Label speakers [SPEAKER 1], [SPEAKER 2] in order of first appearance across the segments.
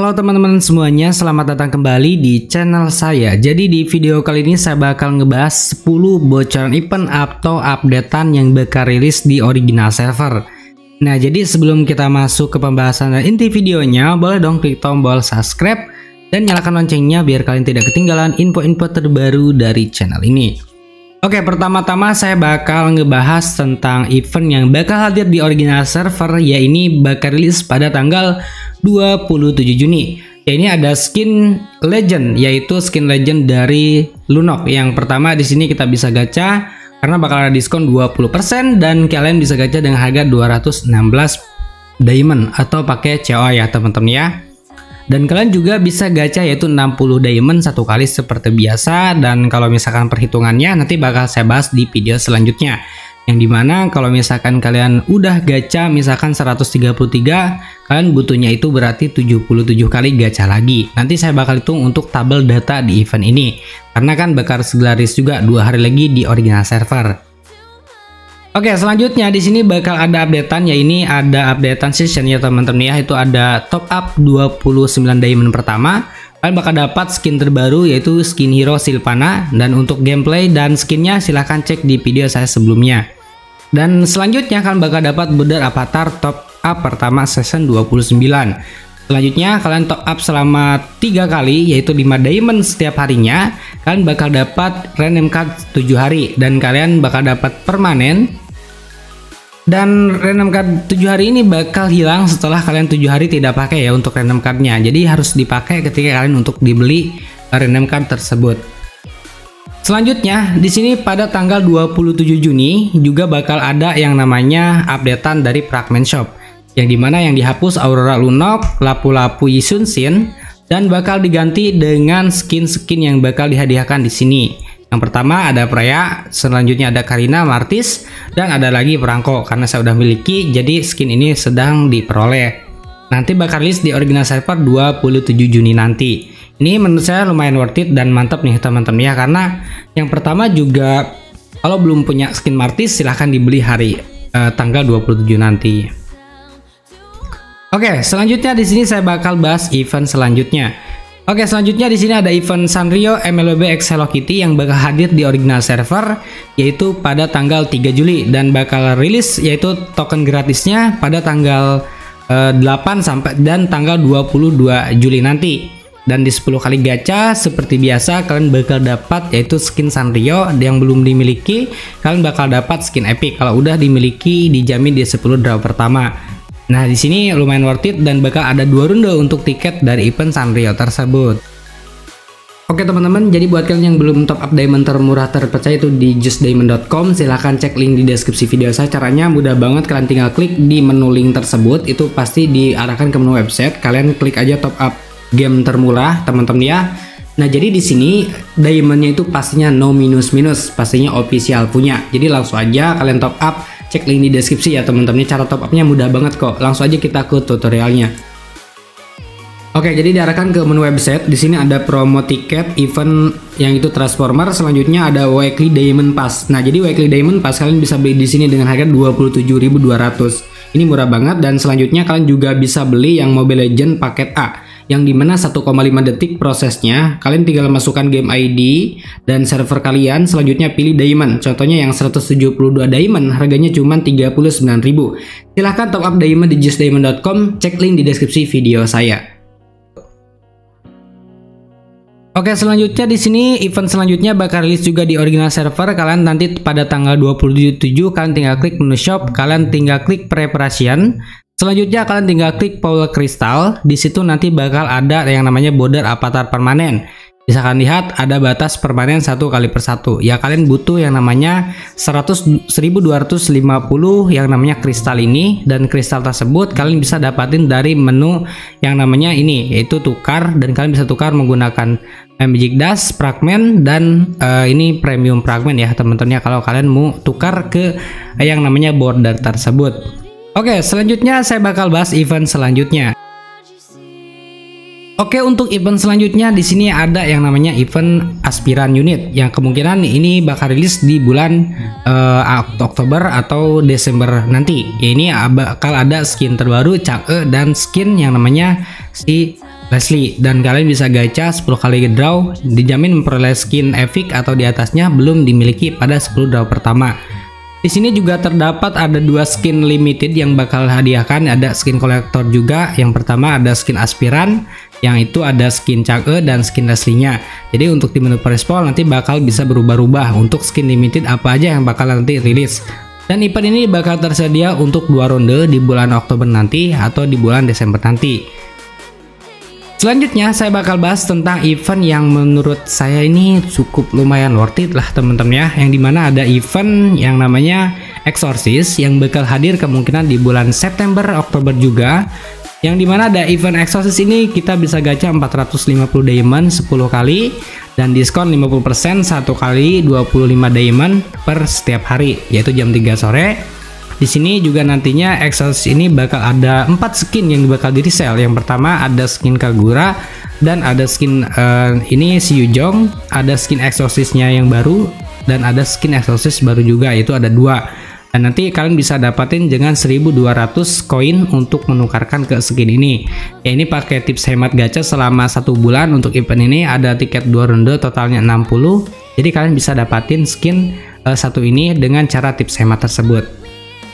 [SPEAKER 1] Halo teman-teman semuanya, selamat datang kembali di channel saya. Jadi di video kali ini saya bakal ngebahas 10 bocoran event atau updatean yang bakal rilis di original server. Nah, jadi sebelum kita masuk ke pembahasan dan inti videonya, boleh dong klik tombol subscribe dan nyalakan loncengnya biar kalian tidak ketinggalan info-info terbaru dari channel ini. Oke, pertama-tama saya bakal ngebahas tentang event yang bakal hadir di original server, yaitu bakal rilis pada tanggal 27 Juni. Ya, ini ada skin legend, yaitu skin legend dari Lunok. Yang pertama di sini kita bisa gacha karena bakal ada diskon 20% dan kalian bisa gacha dengan harga 216 diamond atau pakai CO ya teman-teman ya. Dan kalian juga bisa gacha yaitu 60 diamond satu kali seperti biasa, dan kalau misalkan perhitungannya nanti bakal saya bahas di video selanjutnya. Yang dimana kalau misalkan kalian udah gacha misalkan 133, kalian butuhnya itu berarti 77 kali gacha lagi. Nanti saya bakal hitung untuk tabel data di event ini, karena kan bakal seglaris juga 2 hari lagi di original server. Oke, selanjutnya di sini bakal ada updatean, ya ini ada updatean season ya teman-teman ya, itu ada top up 29 diamond pertama. Kalian bakal dapat skin terbaru yaitu skin hero Sylvana, dan untuk gameplay dan skinnya silahkan cek di video saya sebelumnya. Dan selanjutnya kalian bakal dapat border avatar top up pertama season 29. Selanjutnya kalian top up selama 3 kali yaitu 5 diamond setiap harinya. Kalian bakal dapat random card 7 hari dan kalian bakal dapat permanen. Dan random card 7 hari ini bakal hilang setelah kalian 7 hari tidak pakai ya untuk random cardnya. Jadi harus dipakai ketika kalian untuk dibeli random card tersebut. Selanjutnya di sini pada tanggal 27 Juni juga bakal ada yang namanya updatean dari Fragment Shop, yang dimana yang dihapus Aurora Lunok, Lapu-Lapu Yisunsin, dan bakal diganti dengan skin-skin yang bakal dihadiahkan di sini. Yang pertama ada Freya, selanjutnya ada Karina, Martis, dan ada lagi Perangko. Karena saya udah miliki, jadi skin ini sedang diperoleh. Nanti bakal rilis di original server 27 Juni nanti. Ini menurut saya lumayan worth it dan mantap nih teman-teman ya, karena yang pertama juga kalau belum punya skin Martis silahkan dibeli hari tanggal 27 nanti. Oke, selanjutnya di sini saya bakal bahas event selanjutnya. Oke, selanjutnya di sini ada event Sanrio MLB X Hello Kitty yang bakal hadir di original server yaitu pada tanggal 3 Juli dan bakal rilis yaitu token gratisnya pada tanggal 8 sampai dan tanggal 22 Juli nanti. Dan di 10 kali gacha seperti biasa kalian bakal dapat yaitu skin Sanrio. Yang belum dimiliki kalian bakal dapat skin epic, kalau udah dimiliki dijamin di 10 draw pertama. Nah, di sini lumayan worth it dan bakal ada 2 runde untuk tiket dari event Sanrio tersebut. Oke teman-teman, jadi buat kalian yang belum top up diamond termurah terpercaya itu di justdiamond.com, silahkan cek link di deskripsi video saya. Caranya mudah banget, kalian tinggal klik di menu link tersebut, itu pasti diarahkan ke menu website. Kalian klik aja top up game termurah teman-teman ya. Nah, jadi di sini diamondnya itu pastinya no minus-minus, pastinya official punya. Jadi langsung aja kalian top up. Cek link di deskripsi ya teman-teman. Cara top upnya mudah banget kok. Langsung aja kita ke tutorialnya. Oke, jadi diarahkan ke menu website. Di sini ada promo tiket event yang itu Transformer. Selanjutnya ada Weekly Diamond Pass. Nah, jadi Weekly Diamond Pass kalian bisa beli di sini dengan harga 27.200. Ini murah banget. Dan selanjutnya kalian juga bisa beli yang Mobile Legends paket A, yang dimana 1,5 detik prosesnya. Kalian tinggal masukkan game ID dan server kalian, selanjutnya pilih diamond. Contohnya yang 172 diamond harganya cuma 39.000. Silahkan top up diamond di justdiamond.com, cek link di deskripsi video saya. Oke, selanjutnya di sini event selanjutnya bakal rilis juga di original server. Kalian nanti pada tanggal 27 kalian tinggal klik menu shop, kalian tinggal klik preparation. Selanjutnya kalian tinggal klik Power Crystal. Di situ nanti bakal ada yang namanya border avatar permanen. Bisa kalian lihat ada batas permanen 1 kali per 1. Ya, kalian butuh yang namanya 1250 yang namanya kristal ini, dan kristal tersebut kalian bisa dapatin dari menu yang namanya ini yaitu tukar, dan kalian bisa tukar menggunakan Magic Dust, fragment, dan ini premium fragment ya teman-teman ya, kalau kalian mau tukar ke yang namanya border tersebut. Oke, selanjutnya saya bakal bahas event selanjutnya. Oke, untuk event selanjutnya di sini ada yang namanya event aspiran unit yang kemungkinan ini bakal rilis di bulan Oktober atau Desember nanti. Ya, ini bakal ada skin terbaru Chang'e dan skin yang namanya si Leslie, dan kalian bisa gacha 10 kali draw, dijamin memperoleh skin epic atau di atasnya belum dimiliki pada 10 draw pertama. Di sini juga terdapat ada 2 skin limited yang bakal hadiahkan, ada skin kolektor juga. Yang pertama ada skin aspiran, yang itu ada skin Chang'e dan skin Leslie-nya. Jadi untuk di menu prespawn nanti bakal bisa berubah-ubah untuk skin limited apa aja yang bakal nanti rilis. Dan event ini bakal tersedia untuk 2 ronde di bulan Oktober nanti atau di bulan Desember nanti. Selanjutnya saya bakal bahas tentang event yang menurut saya ini cukup lumayan worth it lah teman-teman ya, yang dimana ada event yang namanya Exorcist yang bakal hadir kemungkinan di bulan September Oktober juga, yang dimana ada event Exorcist ini kita bisa gacha 450 diamond 10 kali dan diskon 50% 1 kali 25 diamond per setiap hari, yaitu jam 3 sore. Di sini juga nantinya Exorcist ini bakal ada 4 skin yang bakal di resell. Yang pertama ada skin Kagura dan ada skin ini si Yujong, ada skin Exorcist-nya yang baru dan ada skin Exorcist baru juga, yaitu ada 2. Dan nanti kalian bisa dapatin dengan 1200 koin untuk menukarkan ke skin ini. Ya, ini pakai tips hemat gacha selama 1 bulan. Untuk event ini ada tiket 2 ronde totalnya 60. Jadi kalian bisa dapatin skin satu ini dengan cara tips hemat tersebut.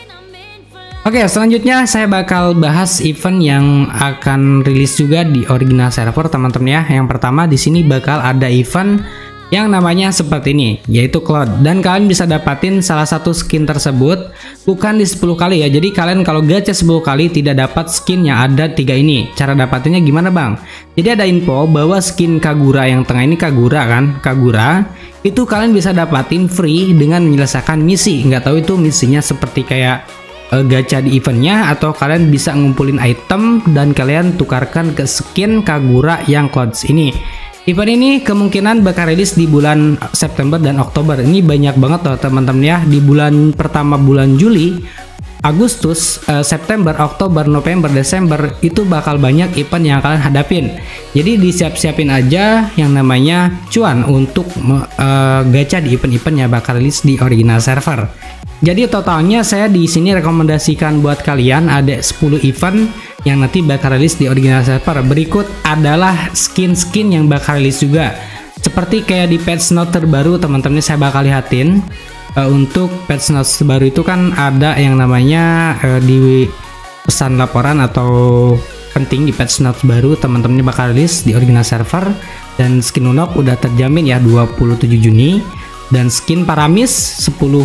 [SPEAKER 1] Oke, selanjutnya saya bakal bahas event yang akan rilis juga di original server teman-teman ya. Yang pertama di sini bakal ada event yang namanya seperti ini, yaitu Cloud, dan kalian bisa dapatin salah satu skin tersebut bukan di 10 kali ya. Jadi kalian kalau gacha 10 kali tidak dapat skin yang ada 3 ini. Cara dapatinnya gimana bang? Jadi ada info bahwa skin Kagura yang tengah ini Kagura kan, Kagura itu kalian bisa dapatin free dengan menyelesaikan misi. Nggak tahu itu misinya seperti kayak gacha di eventnya atau kalian bisa ngumpulin item dan kalian tukarkan ke skin Kagura yang Clouds ini. Event ini kemungkinan bakal rilis di bulan September dan Oktober. Ini banyak banget loh teman-teman ya. Di bulan pertama bulan Juli, Agustus, September, Oktober, November, Desember itu bakal banyak event yang kalian hadapin. Jadi disiap-siapin aja yang namanya cuan untuk gacha di event-event yang bakal rilis di original server. Jadi totalnya saya di sini rekomendasikan buat kalian ada 10 event yang nanti bakal rilis di original server. Berikut adalah skin-skin yang bakal rilis juga. Seperti kayak di patch note terbaru teman-teman saya bakal lihatin. Untuk patch note terbaru itu kan ada yang namanya di pesan laporan atau penting di patch note baru teman-teman bakal rilis di original server. Dan skin Unok udah terjamin ya 27 Juni. Dan skin Paramis 10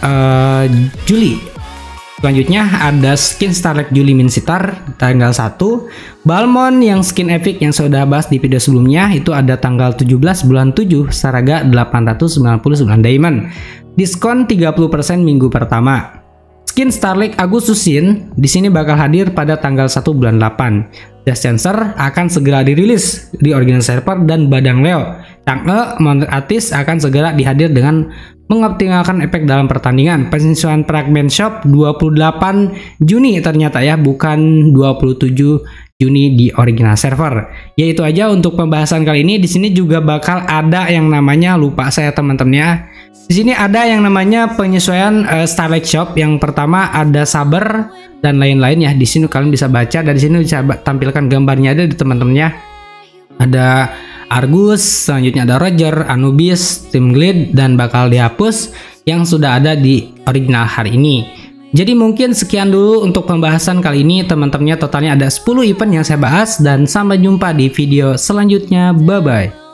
[SPEAKER 1] Juli. Selanjutnya ada skin Starlight Juli Minsitar tanggal 1. Balmon yang skin epic yang sudah bahas di video sebelumnya itu ada tanggal 17 bulan 7 Saraga 899 diamond. Diskon 30% minggu pertama. Skin Starlight Agustusin di sini bakal hadir pada tanggal 1 bulan 8. Death Sensor akan segera dirilis di original server dan Badang Leo. Chang'e Monster Artist akan segera dihadir dengan mengoptimalkan efek dalam pertandingan. Penyesuaian fragment shop 28 Juni ternyata ya, bukan 27 Juni di original server. Ya itu aja untuk pembahasan kali ini. Di sini juga bakal ada yang namanya, lupa saya teman-teman ya. Di sini ada yang namanya penyesuaian Starlight Shop. Yang pertama ada Saber dan lain-lain ya. Di sini kalian bisa baca, dan di sini bisa tampilkan gambarnya ada di teman-teman ya. Ada Argus, selanjutnya ada Roger, Anubis, Tim Glide, dan bakal dihapus yang sudah ada di original hari ini. Jadi mungkin sekian dulu untuk pembahasan kali ini teman-temannya. Totalnya ada 10 event yang saya bahas, dan sampai jumpa di video selanjutnya. Bye bye.